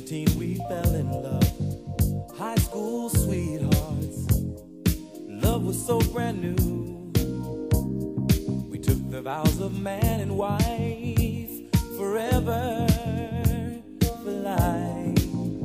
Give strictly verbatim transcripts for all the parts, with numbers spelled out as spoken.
sixteen we fell in love, high school sweethearts. Love was so brand new. We took the vows of man and wife, forever for life.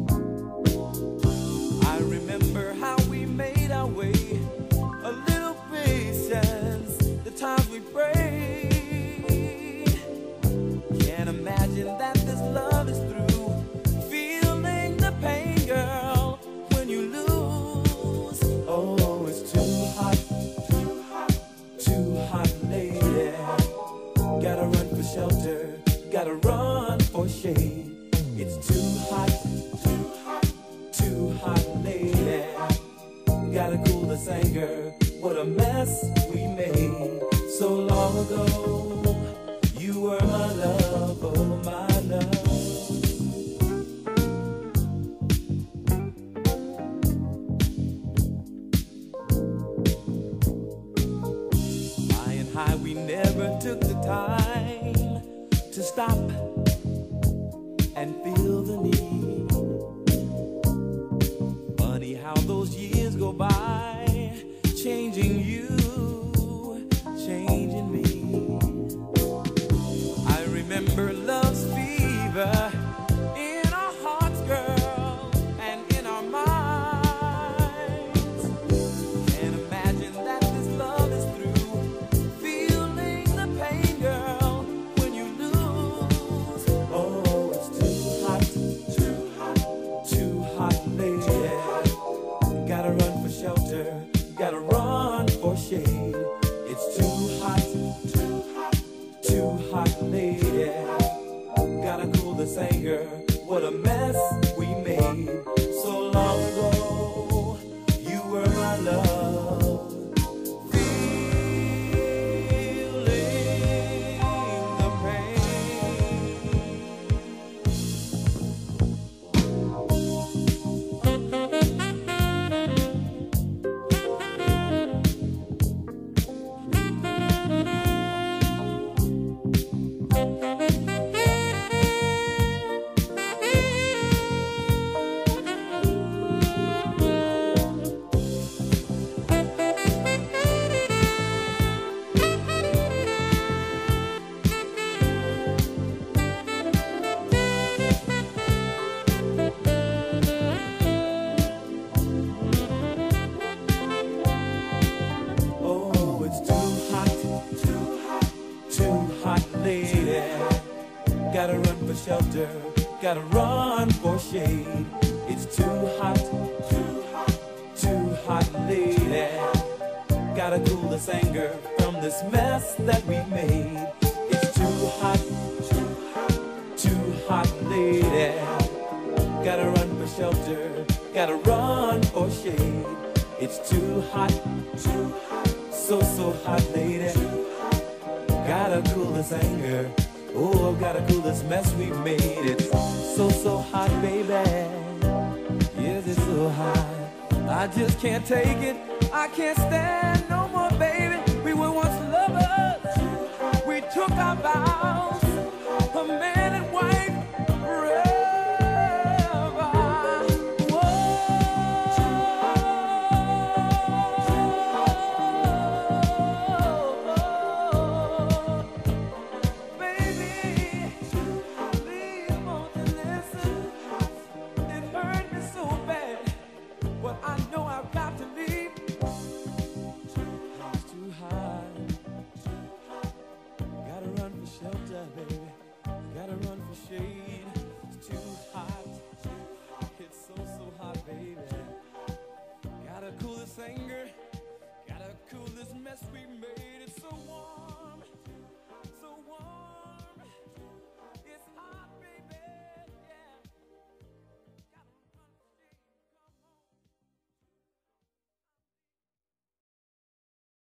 I remember how we made our way, a little patience, the times we prayed. Can't imagine that this love is through. Feeling the pain, girl, when you lose. Oh, it's too hot, too hot, too hot, lady. Gotta run for shelter, gotta run for shade. It's too hot, too hot, too hot, lady. Gotta cool this anger, what a mess we made so long ago. You were my love, oh my love. High and high, we never took the time to stop and feel the need. Funny how those years go by, changing you, changing me. I remember love's fever in our hearts, girl, and in our minds. Can't imagine that this love is through. Feeling the pain, girl, when you lose. Oh, it's too hot, too hot, too hot, lady. Gotta run for shelter, gotta run for shade. It's too hot, too hot, too hot, lady. Gotta cool this anger, what a mess we made so long ago. You were my love. Feeling the gotta run for shelter, gotta run for shade. It's too hot, too hot, too hot, lady. Gotta cool this anger from this mess that we made. It's too hot, too hot, too hot, lady. Gotta run for shelter, gotta run for shade. It's too hot, too hot, so, so hot, lady. Gotta cool this anger. Oh, gotta cool this mess we made. It's so, so hot, baby. Yes, it's so hot. I just can't take it. I can't stand no more, baby. We were once lovers. We took our vows.